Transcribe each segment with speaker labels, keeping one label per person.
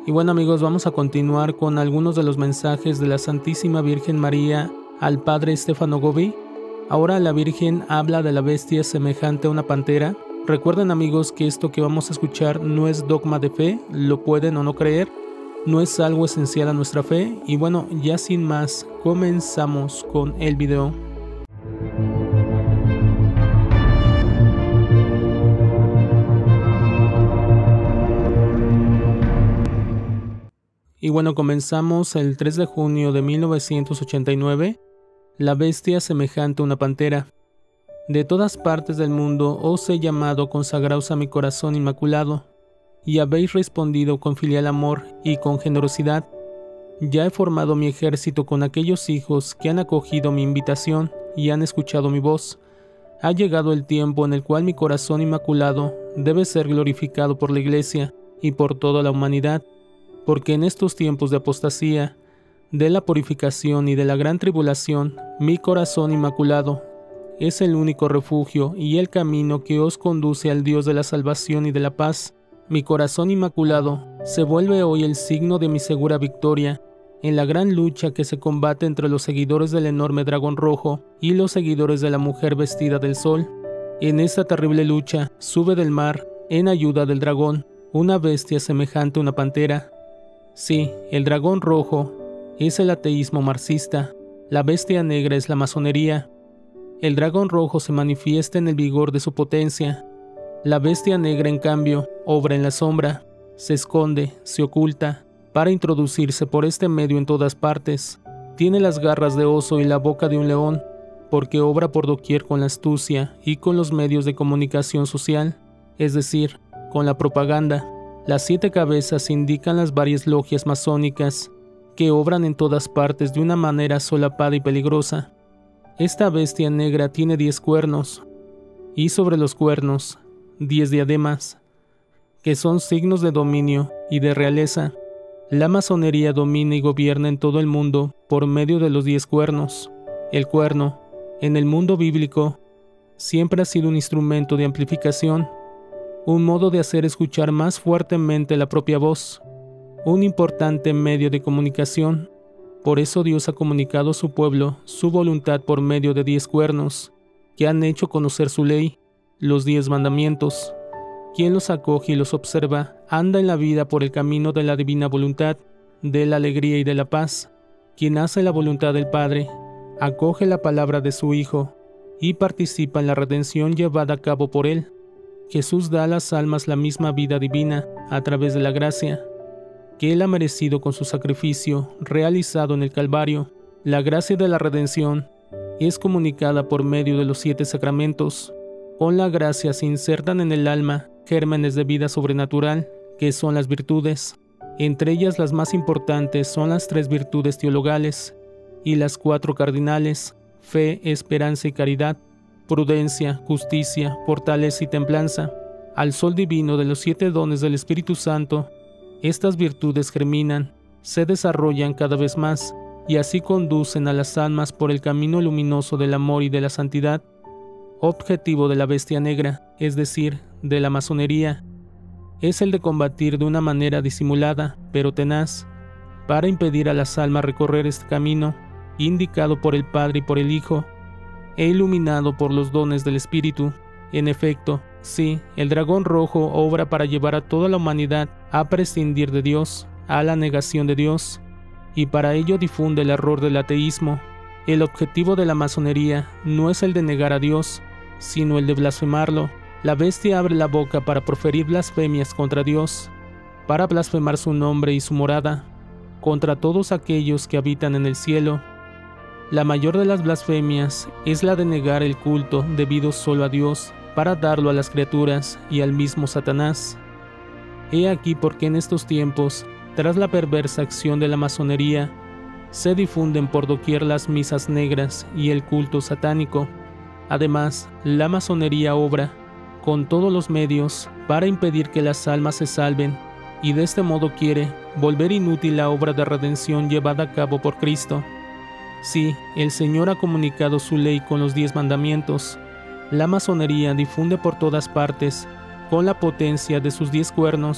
Speaker 1: Y bueno amigos, vamos a continuar con algunos de los mensajes de la Santísima Virgen María al Padre Stefano Gobbi. Ahora la Virgen habla de la bestia semejante a una pantera. Recuerden amigos que esto que vamos a escuchar no es dogma de fe, lo pueden o no creer, no es algo esencial a nuestra fe. Y bueno, ya sin más, comenzamos con el video. Y bueno, comenzamos el 3 de junio de 1989, la bestia semejante a una pantera. De todas partes del mundo os he llamado, consagraos a mi corazón inmaculado, y habéis respondido con filial amor y con generosidad. Ya he formado mi ejército con aquellos hijos que han acogido mi invitación y han escuchado mi voz. Ha llegado el tiempo en el cual mi corazón inmaculado debe ser glorificado por la Iglesia y por toda la humanidad, porque en estos tiempos de apostasía, de la purificación y de la gran tribulación, mi corazón inmaculado es el único refugio y el camino que os conduce al Dios de la salvación y de la paz. Mi corazón inmaculado se vuelve hoy el signo de mi segura victoria en la gran lucha que se combate entre los seguidores del enorme dragón rojo y los seguidores de la mujer vestida del sol. En esta terrible lucha sube del mar, en ayuda del dragón, una bestia semejante a una pantera. Sí, el dragón rojo es el ateísmo marxista, la bestia negra es la masonería. El dragón rojo se manifiesta en el vigor de su potencia. La bestia negra, en cambio, obra en la sombra, se esconde, se oculta, para introducirse por este medio en todas partes. Tiene las garras de oso y la boca de un león, porque obra por doquier con la astucia y con los medios de comunicación social, es decir, con la propaganda. Las 7 cabezas indican las varias logias masónicas, que obran en todas partes de una manera solapada y peligrosa. Esta bestia negra tiene 10 cuernos, y sobre los cuernos, 10 diademas, que son signos de dominio y de realeza. La masonería domina y gobierna en todo el mundo por medio de los 10 cuernos. El cuerno, en el mundo bíblico, siempre ha sido un instrumento de amplificación, un modo de hacer escuchar más fuertemente la propia voz, un importante medio de comunicación. Por eso Dios ha comunicado a su pueblo su voluntad por medio de 10 cuernos, que han hecho conocer su ley, los 10 mandamientos. Quien los acoge y los observa, anda en la vida por el camino de la divina voluntad, de la alegría y de la paz. Quien hace la voluntad del Padre, acoge la palabra de su Hijo, y participa en la redención llevada a cabo por él. Jesús da a las almas la misma vida divina a través de la gracia que Él ha merecido con su sacrificio realizado en el Calvario. La gracia de la redención es comunicada por medio de los 7 sacramentos. Con la gracia se insertan en el alma gérmenes de vida sobrenatural, que son las virtudes. Entre ellas las más importantes son las 3 virtudes teologales y las 4 cardinales: fe, esperanza y caridad, prudencia, justicia, fortaleza y templanza. Al sol divino de los 7 dones del Espíritu Santo, estas virtudes germinan, se desarrollan cada vez más, y así conducen a las almas por el camino luminoso del amor y de la santidad. Objetivo de la bestia negra, es decir, de la masonería, es el de combatir de una manera disimulada, pero tenaz, para impedir a las almas recorrer este camino, indicado por el Padre y por el Hijo, e iluminado por los dones del Espíritu. En efecto, sí, el dragón rojo obra para llevar a toda la humanidad a prescindir de Dios, a la negación de Dios, y para ello difunde el error del ateísmo. El objetivo de la masonería no es el de negar a Dios, sino el de blasfemarlo. La bestia abre la boca para proferir blasfemias contra Dios, para blasfemar su nombre y su morada, contra todos aquellos que habitan en el cielo. La mayor de las blasfemias es la de negar el culto debido solo a Dios, para darlo a las criaturas y al mismo Satanás. He aquí por qué en estos tiempos, tras la perversa acción de la masonería, se difunden por doquier las misas negras y el culto satánico. Además, la masonería obra con todos los medios para impedir que las almas se salven, y de este modo quiere volver inútil la obra de redención llevada a cabo por Cristo. Sí, el Señor ha comunicado su ley con los 10 mandamientos. La masonería difunde por todas partes, con la potencia de sus 10 cuernos,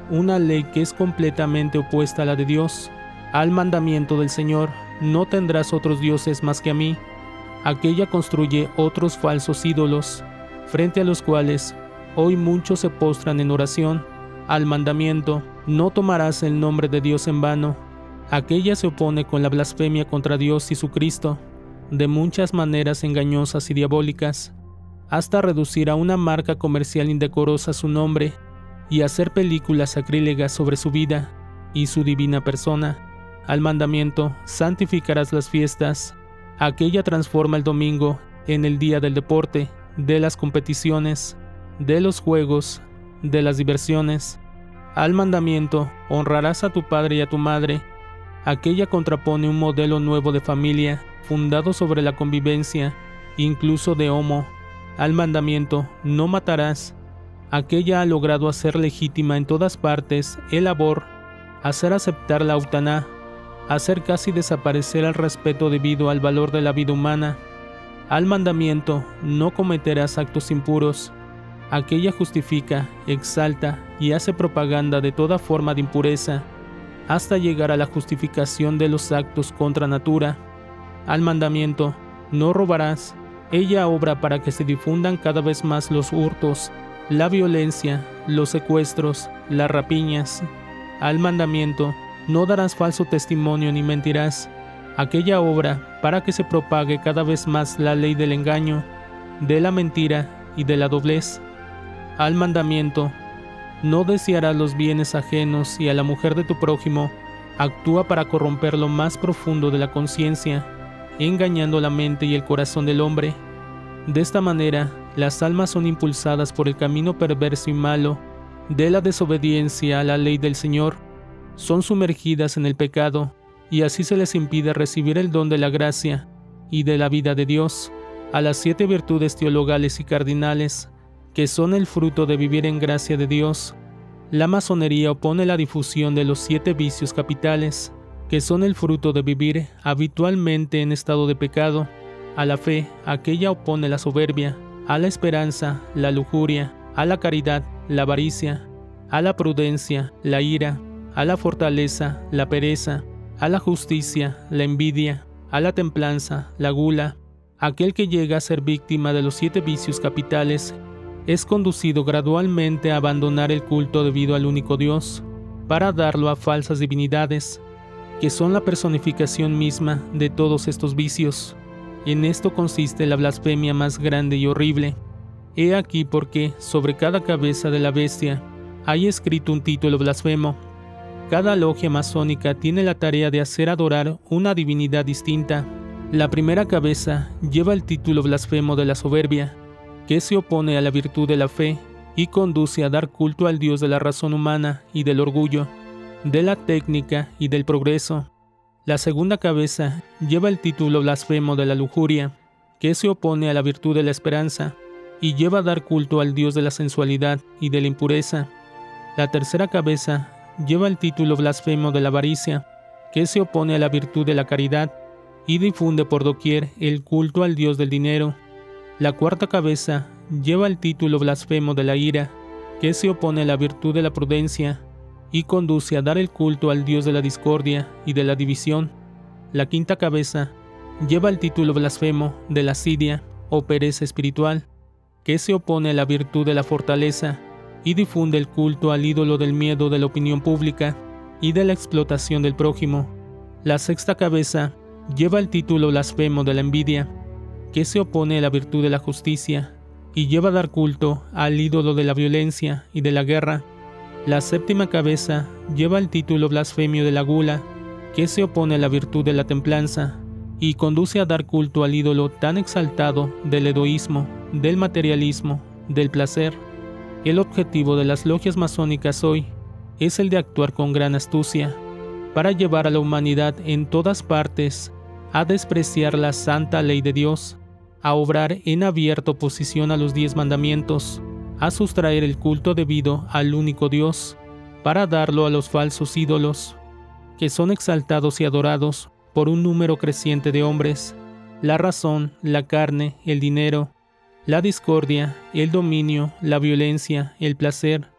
Speaker 1: una ley que es completamente opuesta a la de Dios. Al mandamiento del Señor: no tendrás otros dioses más que a mí. Aquella construye otros falsos ídolos, frente a los cuales hoy muchos se postran en oración. Al mandamiento: no tomarás el nombre de Dios en vano. Aquella se opone con la blasfemia contra Dios y su Cristo, de muchas maneras engañosas y diabólicas, hasta reducir a una marca comercial indecorosa su nombre y hacer películas sacrílegas sobre su vida y su divina persona. Al mandamiento: santificarás las fiestas. Aquella transforma el domingo en el día del deporte, de las competiciones, de los juegos, de las diversiones. Al mandamiento: honrarás a tu padre y a tu madre. Aquella contrapone un modelo nuevo de familia, fundado sobre la convivencia, incluso de homo. Al mandamiento: no matarás. Aquella ha logrado hacer legítima en todas partes el labor, hacer aceptar la eutanasia, hacer casi desaparecer el respeto debido al valor de la vida humana. Al mandamiento: no cometerás actos impuros. Aquella justifica, exalta y hace propaganda de toda forma de impureza, hasta llegar a la justificación de los actos contra natura. Al mandamiento: no robarás. Ella obra para que se difundan cada vez más los hurtos, la violencia, los secuestros, las rapiñas. Al mandamiento: no darás falso testimonio ni mentirás. Aquella obra para que se propague cada vez más la ley del engaño, de la mentira y de la doblez. Al mandamiento: no desearás los bienes ajenos, y a la mujer de tu prójimo actúa para corromper lo más profundo de la conciencia, engañando la mente y el corazón del hombre. De esta manera, las almas son impulsadas por el camino perverso y malo de la desobediencia a la ley del Señor, son sumergidas en el pecado, y así se les impide recibir el don de la gracia y de la vida de Dios, a las 7 virtudes teologales y cardinales, que son el fruto de vivir en gracia de Dios. La masonería opone la difusión de los 7 vicios capitales, que son el fruto de vivir habitualmente en estado de pecado. A la fe, aquella opone la soberbia; a la esperanza, la lujuria; a la caridad, la avaricia; a la prudencia, la ira; a la fortaleza, la pereza; a la justicia, la envidia; a la templanza, la gula. Aquel que llega a ser víctima de los 7 vicios capitales es conducido gradualmente a abandonar el culto debido al único Dios, para darlo a falsas divinidades, que son la personificación misma de todos estos vicios. En esto consiste la blasfemia más grande y horrible. He aquí por qué sobre cada cabeza de la bestia hay escrito un título blasfemo. Cada logia masónica tiene la tarea de hacer adorar una divinidad distinta. La primera cabeza lleva el título blasfemo de la soberbia, que se opone a la virtud de la fe y conduce a dar culto al Dios de la razón humana y del orgullo, de la técnica y del progreso. La segunda cabeza lleva el título blasfemo de la lujuria, que se opone a la virtud de la esperanza y lleva a dar culto al Dios de la sensualidad y de la impureza. La tercera cabeza lleva el título blasfemo de la avaricia, que se opone a la virtud de la caridad y difunde por doquier el culto al Dios del dinero. La cuarta cabeza lleva el título blasfemo de la ira, que se opone a la virtud de la prudencia y conduce a dar el culto al Dios de la discordia y de la división. La quinta cabeza lleva el título blasfemo de la asidia o pereza espiritual, que se opone a la virtud de la fortaleza y difunde el culto al ídolo del miedo de la opinión pública y de la explotación del prójimo. La sexta cabeza lleva el título blasfemo de la envidia, que se opone a la virtud de la justicia y lleva a dar culto al ídolo de la violencia y de la guerra. La séptima cabeza lleva el título blasfemio de la gula, que se opone a la virtud de la templanza y conduce a dar culto al ídolo tan exaltado del egoísmo, del materialismo, del placer. El objetivo de las logias masónicas hoy es el de actuar con gran astucia para llevar a la humanidad en todas partes a despreciar la santa ley de Dios, a obrar en abierta oposición a los 10 mandamientos, a sustraer el culto debido al único Dios, para darlo a los falsos ídolos, que son exaltados y adorados por un número creciente de hombres: la razón, la carne, el dinero, la discordia, el dominio, la violencia, el placer.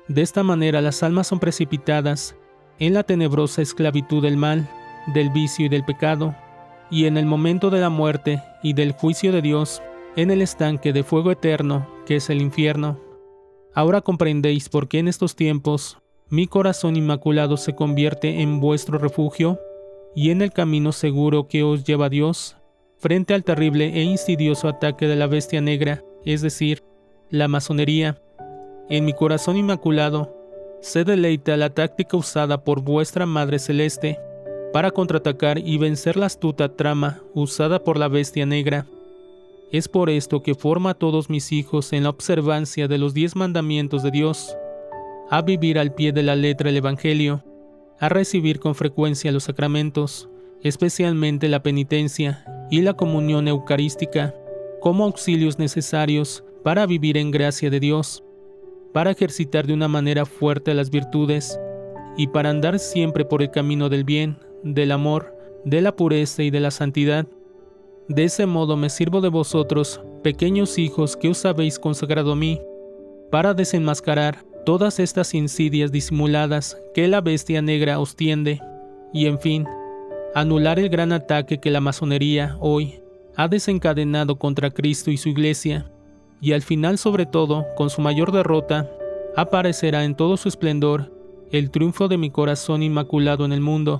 Speaker 1: De esta manera las almas son precipitadas en la tenebrosa esclavitud del mal, del vicio y del pecado, y en el momento de la muerte y del juicio de Dios, en el estanque de fuego eterno que es el infierno. Ahora comprendéis por qué en estos tiempos mi corazón inmaculado se convierte en vuestro refugio y en el camino seguro que os lleva a Dios, frente al terrible e insidioso ataque de la bestia negra, es decir, la masonería. En mi corazón inmaculado se deleita la táctica usada por vuestra Madre Celeste para contraatacar y vencer la astuta trama usada por la bestia negra. Es por esto que forma a todos mis hijos en la observancia de los 10 mandamientos de Dios, a vivir al pie de la letra el Evangelio, a recibir con frecuencia los sacramentos, especialmente la penitencia y la comunión eucarística, como auxilios necesarios para vivir en gracia de Dios, para ejercitar de una manera fuerte las virtudes y para andar siempre por el camino del bien, del amor, de la pureza y de la santidad. De ese modo me sirvo de vosotros, pequeños hijos que os habéis consagrado a mí, para desenmascarar todas estas insidias disimuladas que la bestia negra os tiende, y en fin, anular el gran ataque que la masonería hoy ha desencadenado contra Cristo y su Iglesia, y al final, sobre todo, con su mayor derrota, aparecerá en todo su esplendor el triunfo de mi corazón inmaculado en el mundo.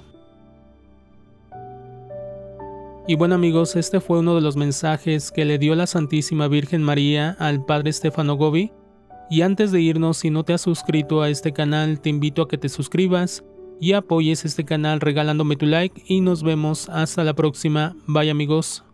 Speaker 1: Y bueno amigos, este fue uno de los mensajes que le dio la Santísima Virgen María al Padre Stefano Gobbi. Y antes de irnos, si no te has suscrito a este canal, te invito a que te suscribas y apoyes este canal regalándome tu like y nos vemos hasta la próxima. Bye amigos.